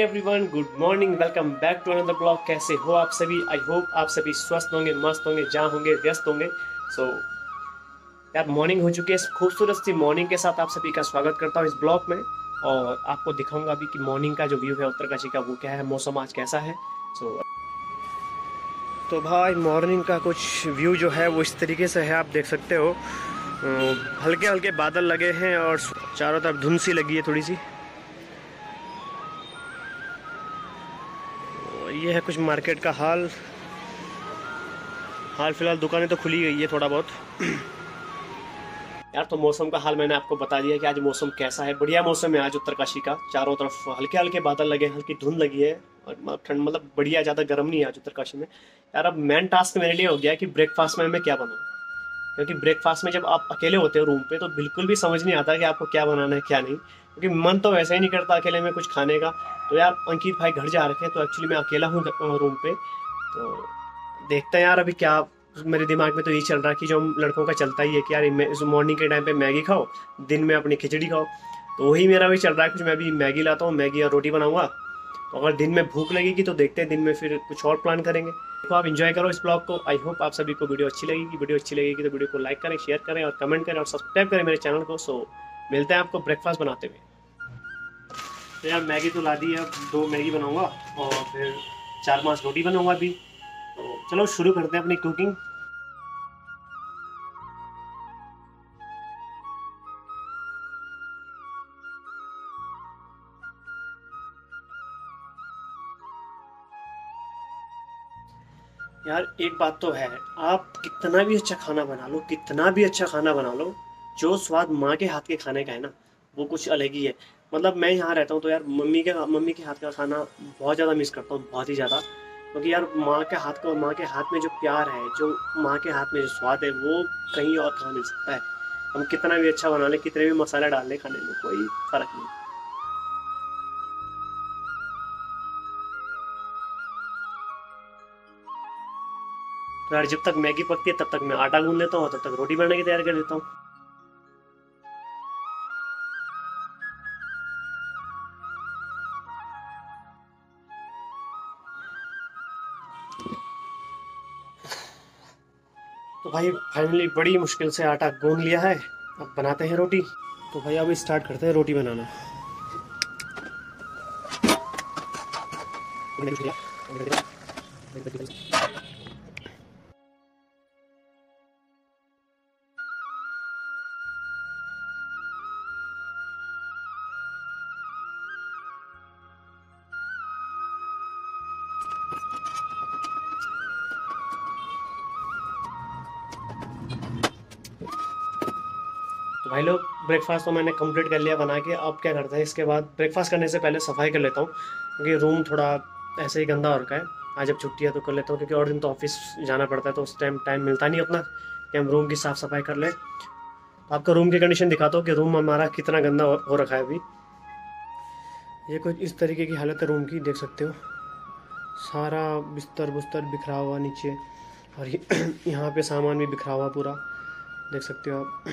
Everyone, good morning. Welcome back to another blog. कैसे हो आप सभी? आई होप आप सभी स्वस्थ होंगे, मस्त होंगे, जहाँ होंगे व्यस्त होंगे। सो यार मॉर्निंग हो चुकी है। इस खूबसूरत सी मॉर्निंग के साथ आप सभी का स्वागत करता हूँ इस ब्लॉग में। और आपको दिखाऊंगा अभी कि मॉर्निंग का जो व्यू है उत्तरकाशी का वो क्या है, मौसम आज कैसा है। सो तो भाई मॉर्निंग का कुछ व्यू जो है वो इस तरीके से है, आप देख सकते हो। हल्के हल्के बादल लगे हैं और चारों तरफ धुंध सी लगी है थोड़ी सी। ये है कुछ मार्केट का हाल फिलहाल दुकानें तो खुली गई है थोड़ा बहुत। यार तो मौसम का हाल मैंने आपको बता दिया कि आज मौसम कैसा है। बढ़िया मौसम है आज उत्तरकाशी का। चारों तरफ हल्के हल्के बादल लगे, हल्की धुंध लगी है और ठंड मतलब बढ़िया, ज़्यादा गर्म नहीं है आज उत्तरकाशी में। यार अब मेन टास्क मेरे लिए हो गया कि ब्रेकफास्ट में मैं क्या बनाऊँ, क्योंकि ब्रेकफास्ट में जब आप अकेले होते हो रूम पे तो बिल्कुल भी समझ नहीं आता कि आपको क्या बनाना है क्या नहीं, क्योंकि मन तो वैसे ही नहीं करता अकेले में कुछ खाने का। तो यार अंकित भाई घर जा रखे हैं तो एक्चुअली मैं अकेला हूँ रूम पे। तो देखते हैं यार अभी क्या। मेरे दिमाग में तो यही चल रहा है कि जो हम लड़कों का चलता ही है कि यार मॉर्निंग के टाइम पे मैगी खाओ, दिन में अपनी खिचड़ी खाओ। तो वही मेरा भी चल रहा है कुछ। मैं भी मैगी लाता हूँ, मैगी और रोटी बनाऊंगा। तो अगर दिन में भूख लगेगी तो देखते हैं दिन में फिर कुछ और प्लान करेंगे। देखो आप एंजॉय करो इस ब्लॉग को। आई होप आप सभी को वीडियो अच्छी लगेगी। वीडियो अच्छी लगेगी तो वीडियो को लाइक करें, शेयर करें और कमेंट करें और सब्सक्राइब करें मेरे चैनल को। सो मिलते हैं आपको ब्रेकफास्ट बनाते हुए। तो यार मैगी तो ला दी है, अब 2 मैगी बनाऊंगा और फिर 4-5 रोटी बनाऊंगा अभी। तो चलो शुरू करते हैं अपनी कुकिंग। यार एक बात तो है, आप कितना भी अच्छा खाना बना लो, कितना भी अच्छा खाना बना लो, जो स्वाद माँ के हाथ के खाने का है ना वो कुछ अलग ही है। मतलब मैं यहाँ रहता हूँ तो यार मम्मी के हाथ का खाना बहुत ज़्यादा मिस करता हूँ, बहुत ही ज़्यादा। क्योंकि यार माँ के हाथ में जो प्यार है, जो माँ के हाथ में जो स्वाद है वो कहीं और कहाँ मिल सकता है। हम कितना भी अच्छा बना लें, कितने भी मसाले डाल लें खाने में, कोई फ़र्क नहीं। तो यार जब तक मैगी पकती है तब तक मैं आटा गूंद लेता हूँ और तब तक रोटी बनाने की तैयारी कर देता हूँ। तो भाई फाइनली बड़ी मुश्किल से आटा गूंद लिया है, अब बनाते हैं रोटी। तो भाई अब स्टार्ट करते हैं रोटी बनाना। तो भाई लोग ब्रेकफास्ट तो मैंने कंप्लीट कर लिया बना के। अब क्या करते हैं, इसके बाद ब्रेकफास्ट करने से पहले सफाई कर लेता हूँ, क्योंकि रूम थोड़ा ऐसे ही गंदा हो रखा है। आज जब छुट्टी है तो कर लेता हूँ, क्योंकि और दिन तो ऑफिस जाना पड़ता है तो उस टाइम मिलता नहीं उतना कि हम रूम की साफ़ सफाई कर लें। तो आपको रूम की कंडीशन दिखाता हूँ कि रूम हमारा कितना गंदा हो रखा है अभी। ये कुछ इस तरीके की हालत है रूम की, देख सकते हो। सारा बिस्तर बुस्तर बिखरा हुआ नीचे, और यहाँ पे सामान भी बिखरा हुआ पूरा, देख सकते हो आप।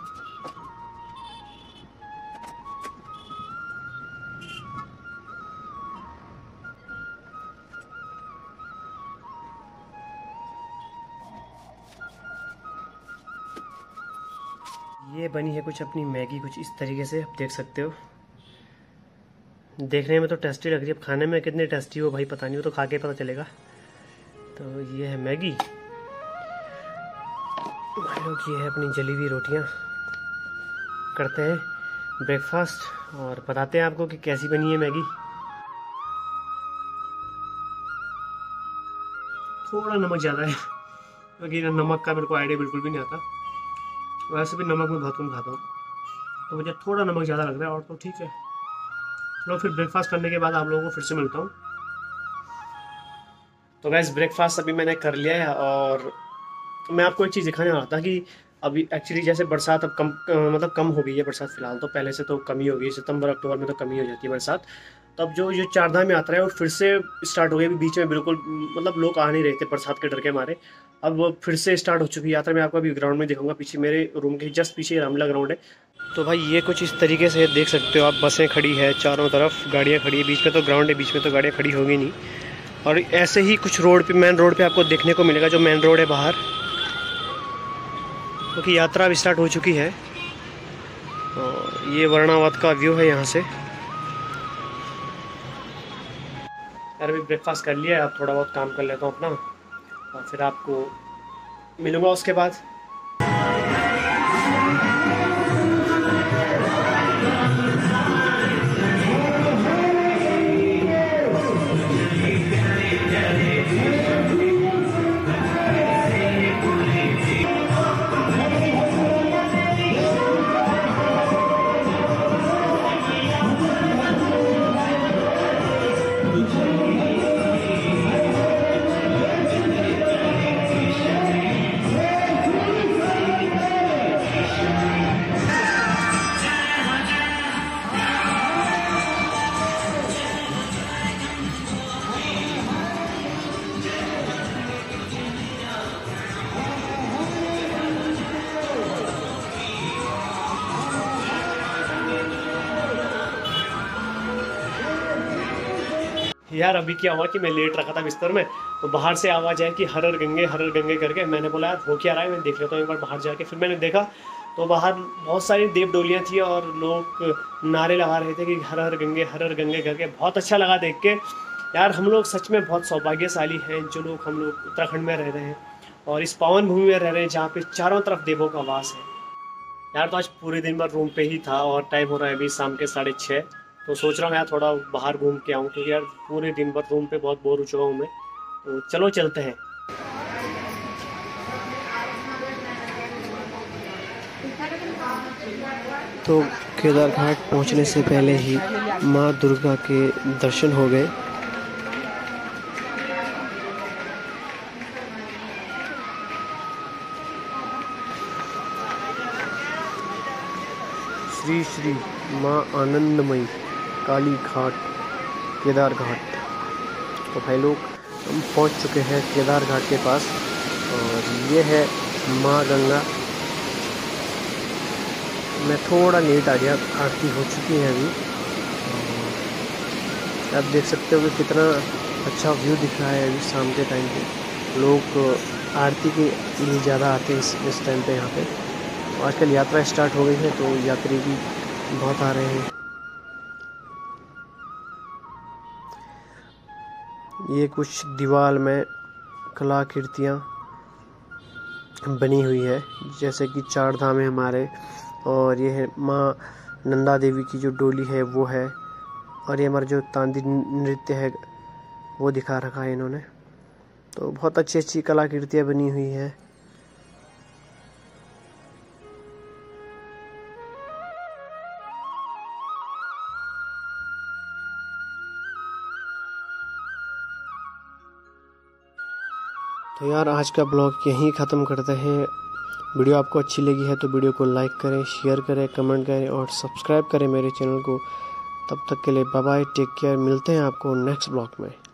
ये बनी है कुछ अपनी मैगी कुछ इस तरीके से, आप देख सकते हो। देखने में तो टेस्टी लग रही है, अब खाने में कितनी टेस्टी हो भाई पता नहीं, हो तो खा के पता चलेगा। तो ये है मैगी भाई लोग, ये है अपनी जली हुई रोटियाँ। करते हैं ब्रेकफास्ट और बताते हैं आपको कि कैसी बनी है मैगी। थोड़ा नमक ज़्यादा है, क्योंकि नमक का मेरे को आइडिया बिल्कुल भी नहीं आता। वैसे भी नमक मैं बहुत कम खाता हूँ, तो मुझे थोड़ा नमक ज़्यादा लग रहा है, और तो ठीक है। चलो फिर ब्रेकफास्ट करने के बाद आप लोगों को फिर से मिलता हूँ। तो गैस ब्रेकफास्ट अभी मैंने कर लिया है, और मैं आपको एक चीज़ दिखाने वाला था कि अभी एक्चुअली जैसे बरसात अब कम मतलब कम हो गई है बरसात फिलहाल। तो पहले से तो कमी हो गई, सितंबर अक्टूबर में तो कमी हो जाती है बरसात। तो अब जो ये चारधाम यात्रा है वो फिर से स्टार्ट हो गई। अभी बीच में बिल्कुल मतलब लोग आ नहीं रहे थे बरसात के डर के मारे। अब वो फिर से स्टार्ट हो चुकी है यात्रा। मैं आपको अभी ग्राउंड में दिखाऊंगा, पीछे मेरे रूम के जस्ट पीछे रामलीला ग्राउंड है। तो भाई ये कुछ इस तरीके से देख सकते हो आप, बसें खड़ी है, चारों तरफ गाड़ियाँ खड़ी है, बीच में तो ग्राउंड है, बीच में तो गाड़ियाँ खड़ी होगी नहीं। और ऐसे ही कुछ रोड पे, मेन रोड पे आपको देखने को मिलेगा, जो मेन रोड है बाहर, क्योंकि यात्रा भी स्टार्ट हो चुकी है। और ये वर्णावत का व्यू है यहाँ से। यार अभी ब्रेकफास्ट कर लिया है, अब थोड़ा बहुत काम कर लेता हूँ अपना, और फिर आपको मिलूँगा उसके बाद। यार अभी क्या हुआ कि मैं लेट रखा था बिस्तर में, तो बाहर से आवाज़ आई कि हर हर गंगे करके। मैंने बोला यार हो क्या रहा है, मैं देख लेता हूँ एक बार बाहर जाके। फिर मैंने देखा तो बाहर बहुत सारी देव डोलियाँ थी और लोग नारे लगा रहे थे कि हर गंगे करके। बहुत अच्छा लगा देख के। यार हम लोग सच में बहुत सौभाग्यशाली हैं जो लोग, हम लोग उत्तराखंड में रह रहे हैं और इस पावन भूमि में रह रहे हैं जहाँ पे चारों तरफ देवों का वास है। यार तो आज पूरे दिन भर रूम पे ही था और टाइम हो रहा है अभी शाम के 6:30। तो सोच रहा हूँ यार थोड़ा बाहर घूम के आऊँ, क्योंकि यार पूरे दिन भर रूम पे बहुत बोर हो चुका हूँ मैं। तो चलो चलते हैं। तो केदार घाट पहुँचने से पहले ही माँ दुर्गा के दर्शन हो गए। श्री श्री माँ आनंदमयी काली घाट, केदार घाट। तो भाई लोग हम पहुंच चुके हैं केदार घाट के पास, और ये है माँ गंगा। मैं थोड़ा लेट आ गया, आरती हो चुकी है अभी। आप देख सकते हो कि कितना अच्छा व्यू दिख रहा है अभी शाम के टाइम पे। लोग आरती के लिए ज़्यादा आते हैं इस टाइम पे यहाँ पे। आजकल यात्रा स्टार्ट हो गई है तो यात्री भी बहुत आ रहे हैं। ये कुछ दीवार में कलाकृतियाँ बनी हुई है, जैसे कि 4 धाम है हमारे, और ये है माँ नंदा देवी की जो डोली है वो है, और ये हमारा जो तांदी नृत्य है वो दिखा रखा है इन्होंने। तो बहुत अच्छी अच्छी कलाकृतियाँ बनी हुई हैं। तो यार आज का ब्लॉग यहीं ख़त्म करते हैं। वीडियो आपको अच्छी लगी है तो वीडियो को लाइक करें, शेयर करें, कमेंट करें और सब्सक्राइब करें मेरे चैनल को। तब तक के लिए बाय बाय, टेक केयर। मिलते हैं आपको नेक्स्ट ब्लॉग में।